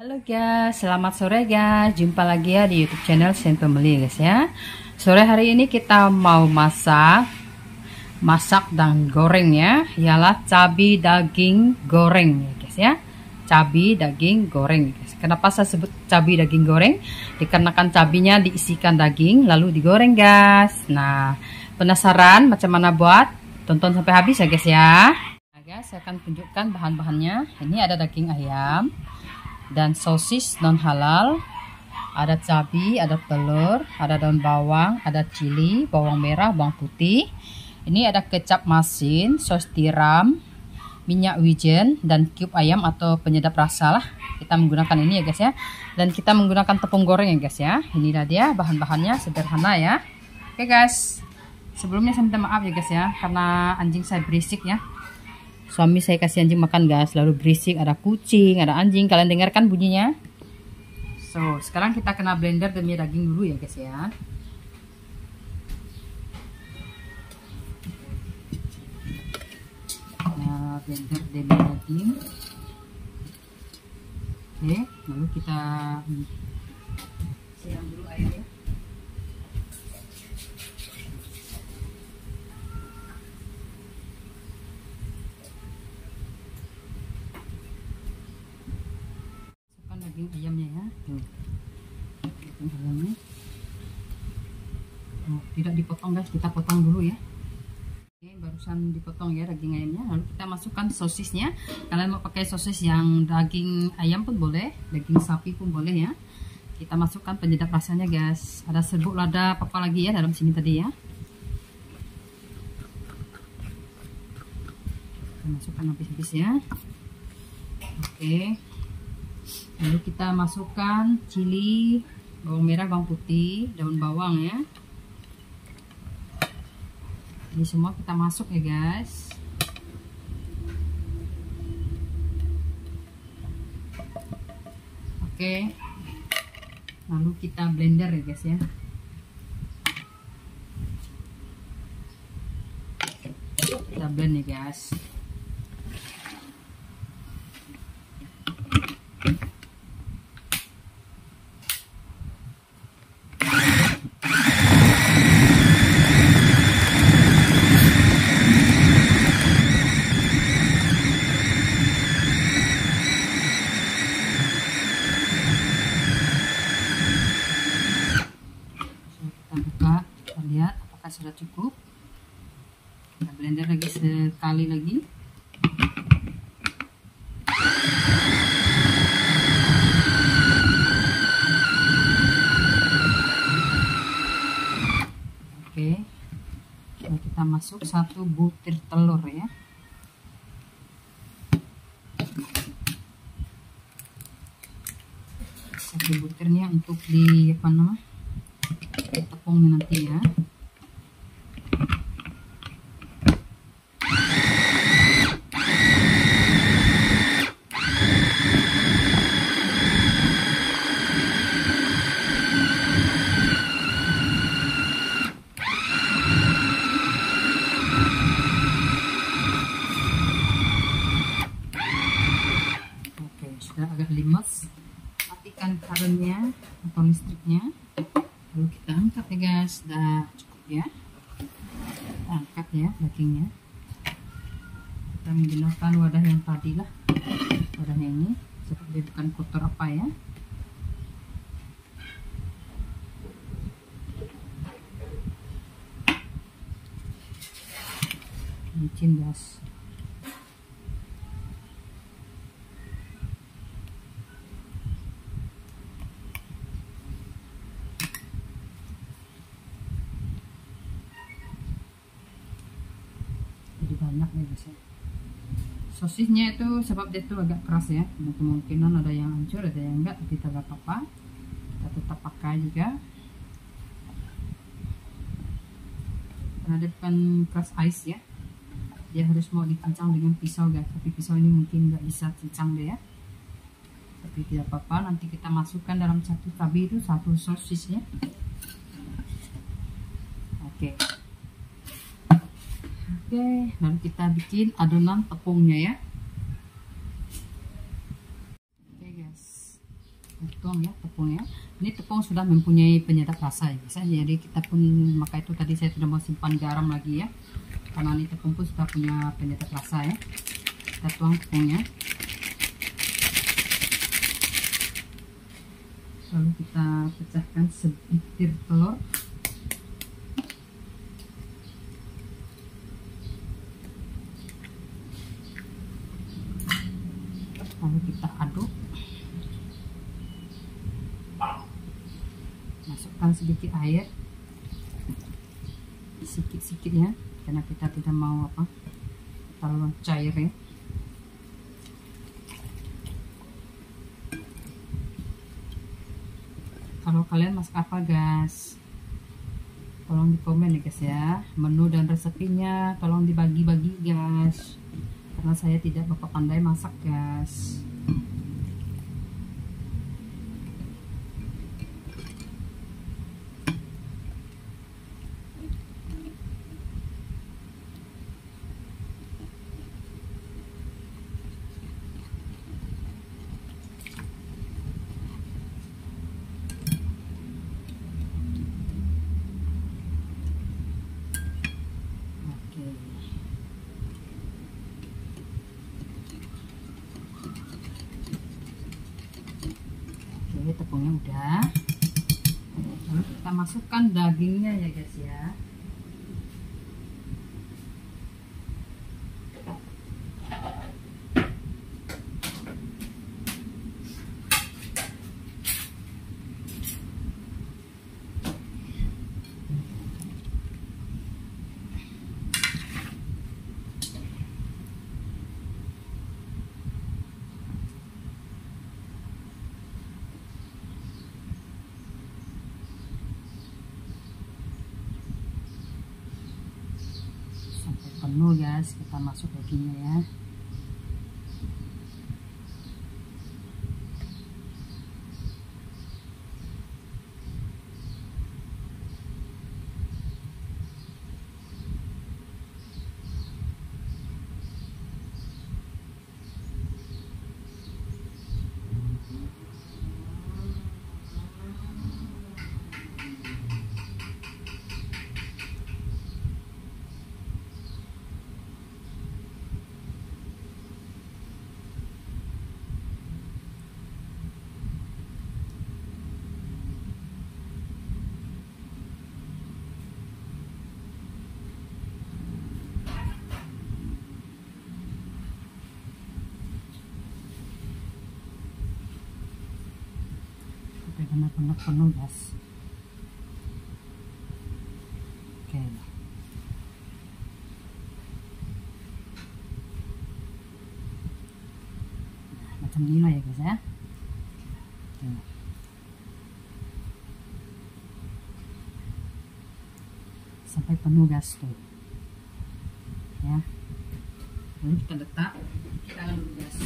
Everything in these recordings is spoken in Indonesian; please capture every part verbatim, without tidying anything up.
Halo guys, selamat sore guys. Jumpa lagi ya di YouTube channel Sen Family guys ya. Sore hari ini kita mau masak masak dan goreng ya. Ialah cabai daging goreng ya guys ya. Cabai daging goreng guys. Kenapa saya sebut cabai daging goreng? Dikarenakan cabainya diisikan daging lalu digoreng guys. Nah, penasaran macam mana buat? Tonton sampai habis ya guys ya. Nah guys, saya akan tunjukkan bahan-bahannya. Ini ada daging ayam dan sosis non halal, ada cabai, ada telur, ada daun bawang, ada cili, bawang merah, bawang putih. Ini ada kecap masin, sos tiram, minyak wijen, dan cube ayam atau penyedap rasa lah. Kita menggunakan ini ya guys ya. Dan kita menggunakan tepung goreng ya guys ya. Inilah dia bahan-bahannya, sederhana ya. Oke guys, sebelumnya saya minta maaf ya guys ya, karena anjing saya berisik ya. Suami saya kasih anjing makan guys, lalu berisik, ada kucing, ada anjing, kalian dengarkan bunyinya. So, sekarang kita kena blender demi daging dulu ya guys ya. Nah, blender demi daging. Oke, lalu kita siram dulu airnya. Daging ayamnya ya, tuh daging ayamnya. Oh, tidak dipotong guys, kita potong dulu ya. Oke, barusan dipotong ya daging ayamnya. Lalu kita masukkan sosisnya. Kalian mau pakai sosis yang daging ayam pun boleh, daging sapi pun boleh ya. Kita masukkan penyedap rasanya guys. Ada serbuk lada apa lagi ya dalam sini tadi ya. Kita masukkan habis-habis ya. Oke, lalu kita masukkan cili, bawang merah, bawang putih, daun bawang ya. Ini semua kita masuk ya guys. Oke, lalu kita blender ya guys ya. Kita blend ya guys. Lihat apakah sudah cukup. Kita blender lagi sekali lagi. Oke, lalu kita masuk satu butir telur ya. Satu butirnya untuk di apa namanya, tepungnya nanti ya. Oke, sudah agak limes. Matikan karennya atau listriknya. Lalu kita angkat ya guys, sudah cukup ya. Kita angkat ya dagingnya. Kita menggunakan wadah yang tadi lah, wadahnya ini, seperti bukan kotor apa ya. Licin guys. Banyak ya guys ya. Sosisnya itu sebab dia itu agak keras ya, kemungkinan ada yang hancur, ada yang enggak, tapi tidak apa-apa, kita tetap pakai juga karena dia bukan keras ice ya. Dia harus mau dicincang dengan pisau guys, tapi pisau ini mungkin nggak bisa cincang deh ya, tapi tidak apa-apa. Nanti kita masukkan dalam satu cabai itu satu sosisnya. Oke. Oke, lalu kita bikin adonan tepungnya ya. Oke guys, Tuang ya tepungnya. Ini tepung sudah mempunyai penyedap rasa ya guys. Jadi kita pun maka itu tadi saya tidak mau simpan garam lagi ya, karena ini tepung pun sudah punya penyedap rasa ya. Kita tuang tepungnya, lalu kita pecahkan sebutir telur. Lalu kita aduk, masukkan sedikit air, sedikit-sedikit ya, karena kita tidak mau apa terlalu cair ya. Kalau kalian masak apa guys, tolong di komen ya guys ya, menu dan resepinya tolong dibagi-bagi guys, karena saya tidak bapak pandai masak guys. Oke, tepungnya udah, lalu kita masukkan dagingnya ya guys ya. Sampai penuh guys, kita masuk dagingnya ya. Benar-benar penuh guys. Oke, nah, macam inilah ya guys ya. Oke. Sampai penuh guys tuh ya. Lalu kita letak, kita aduk guys.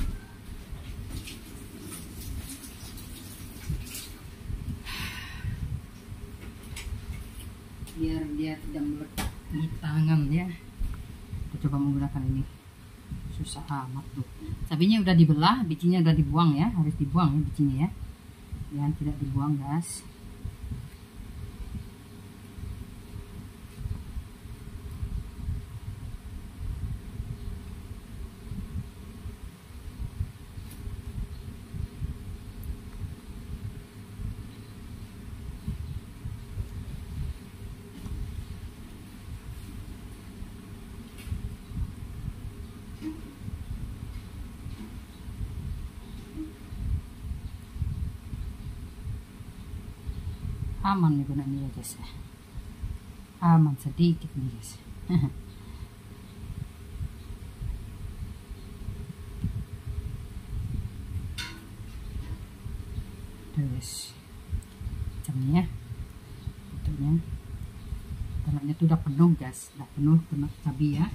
Biar dia tidak melekat di tangan ya. Kita coba menggunakan ini, susah amat tuh. Cabenya udah dibelah, bijinya udah dibuang ya, harus dibuang ya bijinya ya, yang tidak dibuang guys. Aman nih gunanya ya guys ya, aman sedikit nih guys. Terus camnya, bentuknya, telurnya tuh udah penuh guys, udah penuh kena cabai ya.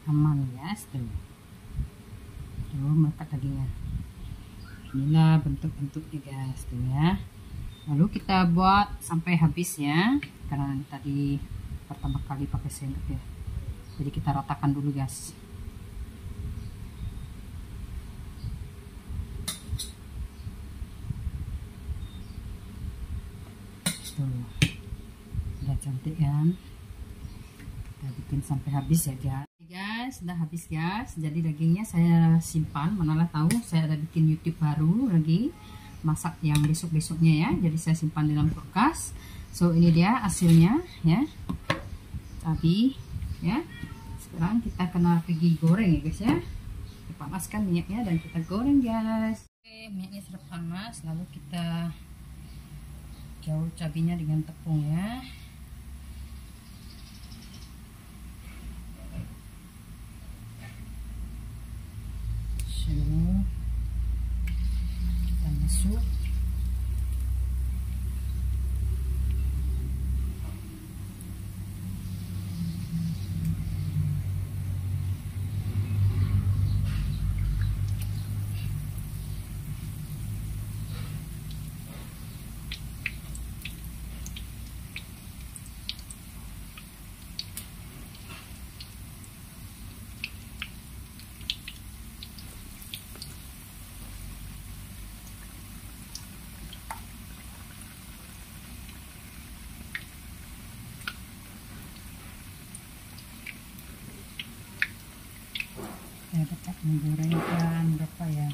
aman guys. Tuh tuh melekat dagingnya. Inilah bentuk-bentuknya guys tuh ya. Lalu kita buat sampai habis ya, karena tadi pertama kali pakai sendok ya, jadi kita ratakan dulu guys. Tuh udah cantik kan, kita bikin sampai habis ya guys. Guys udah habis guys, jadi dagingnya saya simpan, manalah tahu saya ada bikin YouTube baru lagi, masak yang besok-besoknya ya, jadi saya simpan dalam kulkas. So ini dia hasilnya ya, tadi ya. Sekarang kita kena pergi goreng ya guys ya, kita panaskan minyaknya dan kita goreng guys. Oke, minyaknya sudah panas, lalu kita gaul cabenya dengan tepung ya. So, kita masuk. Saya dapat menggorengkan berapa ya,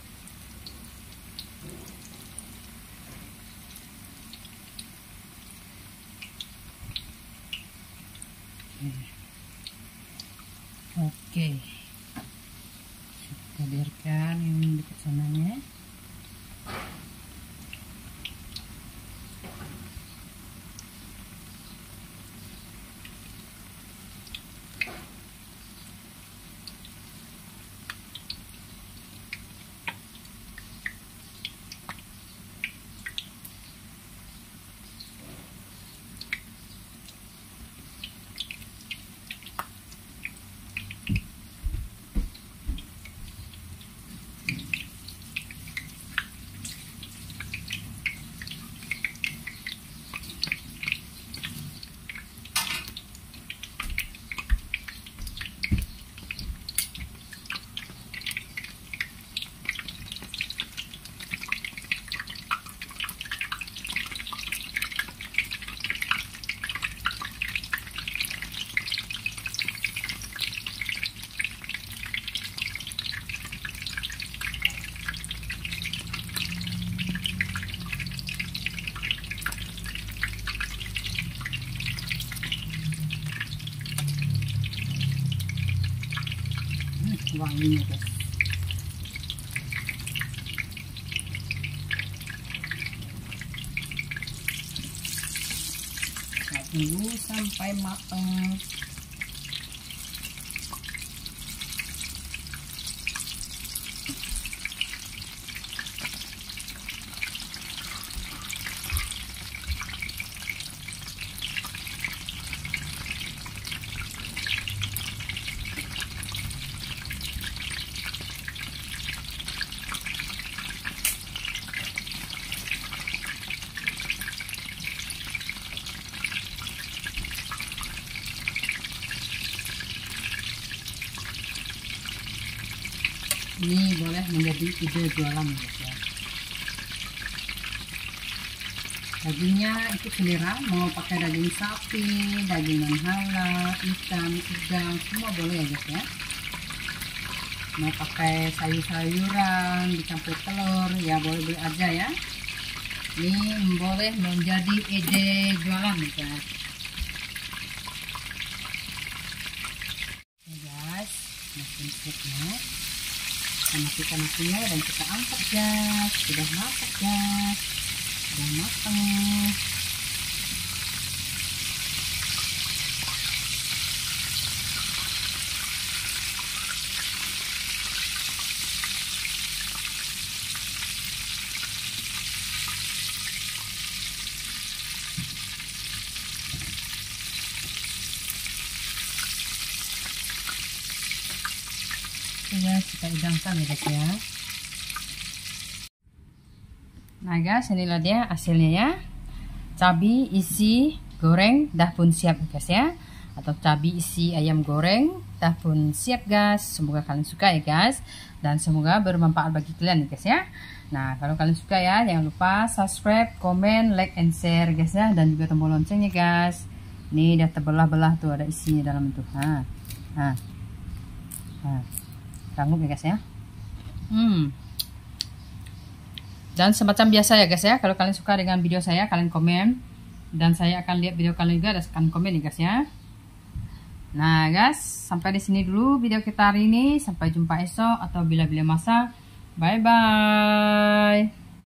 oke, kita biarkan ini dekat sananya. Wanginya guys. Kita tunggu sampai matang. Ini boleh menjadi ide jualan guys ya. Dagingnya itu selera, mau pakai daging sapi, daging halal, ikan, udang, semua boleh ya guys ya. Mau pakai sayur-sayuran, dicampur telur, ya boleh-boleh aja ya. Ini boleh menjadi ide jualan guys. Oke guys, mesin truknya. Kita matikan apinya dan kita angkat guys. Sudah masak guys, sudah matang. ya kita hidangkan ya guys ya. Nah guys, inilah dia hasilnya ya. Cabai isi goreng dah pun siap guys ya, atau cabai isi ayam goreng dah pun siap guys. Semoga kalian suka ya guys, dan semoga bermanfaat bagi kalian ya guys ya. Nah kalau kalian suka ya, jangan lupa subscribe, komen, like, and share guys ya, dan juga tombol loncengnya guys. Ini udah terbelah-belah tuh, ada isinya dalam itu. Nah, nah, nah, tanggup ya guys ya. Hmm. Dan semacam biasa ya guys ya, kalau kalian suka dengan video saya, kalian komen, dan saya akan lihat video kalian juga, dan akan komen ya guys ya. Nah guys, sampai di sini dulu video kita hari ini. Sampai jumpa esok atau bila-bila masa. Bye bye.